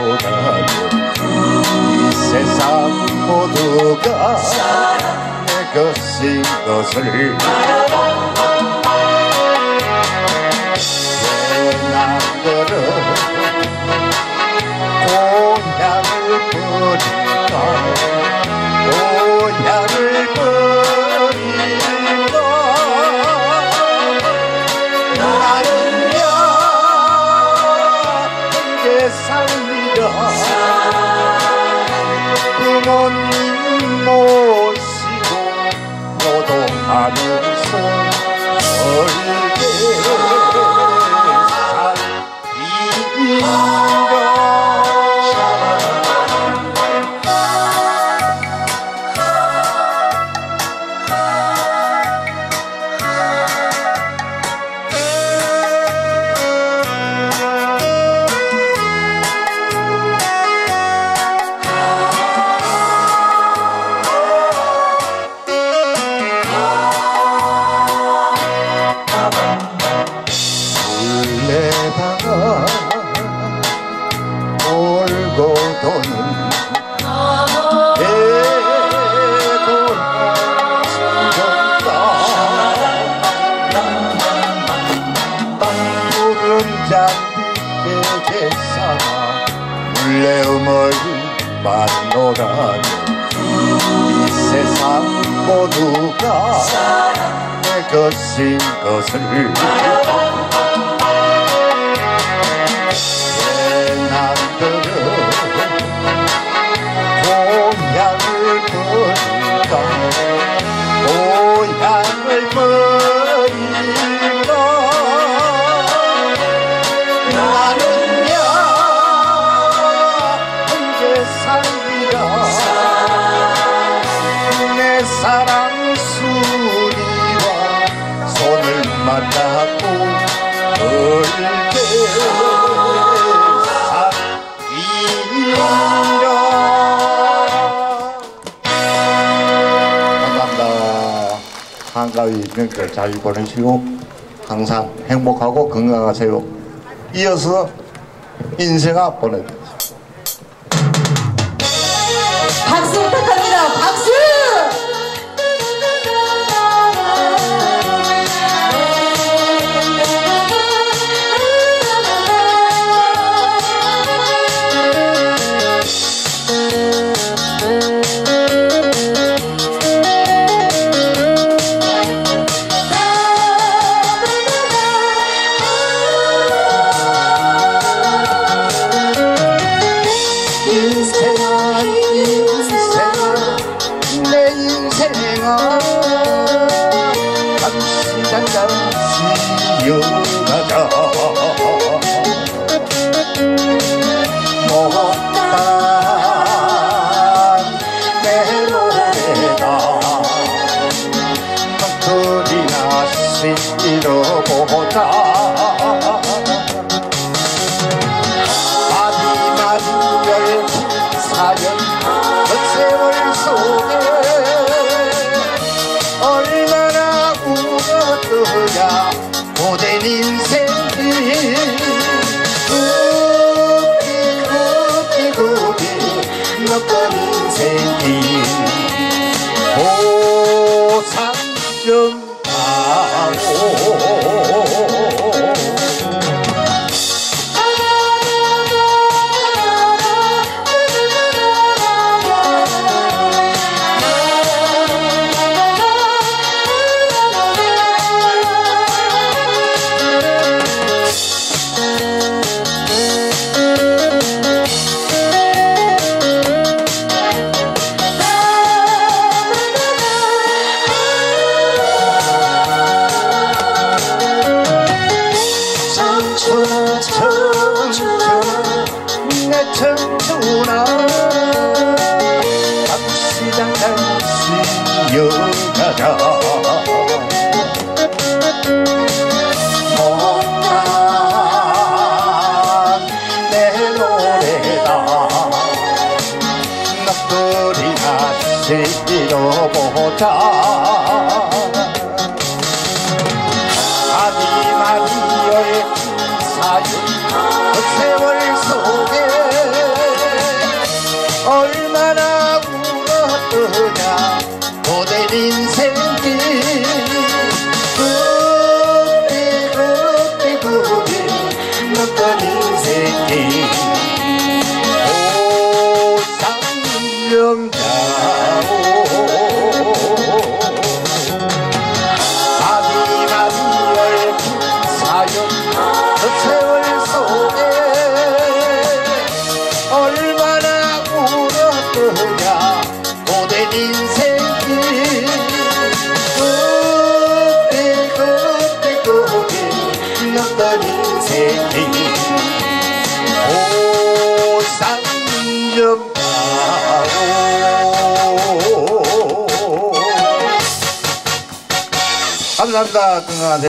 만나가는 이 세상 모두가 내 것인 것을 나들은 고향을 버릴까 고향을 버릴까 나는야 함께 살리라 부모님 모시고 노동하면서 멀게 술래다가 돌고 도는 대골만 숨겼다 땅 푸른 잔디에 삼아 물레음을 만노라는 이 세상 모두가 내 것인 것을 나들은 고향을 버릴까 고향을 버릴까 나는야 함께 살리라 내 사랑 순이와 손을 맞잡고 절대 감사합니다. 한가위 명절 잘 보내시고 항상 행복하고 건강하세요. 이어서 인생아 보내드립니다. 박수 부탁합니다. 박수! 내 인생아 잠시 잠시 여가자 못한 내 노래가 덕들이나 실어보자 마지막별 사연 그 세월 속에 얼마나 울었더냐 고된 인생이 굽기 몇번 인생이 보상 좀 하고 내 청춘아 잠시장 잠시 여가자 못난 내 노래다 넋들이나 실어보자 마지막이 얽힌 사연 그 세월 속에 감사합니다. 건강하세요.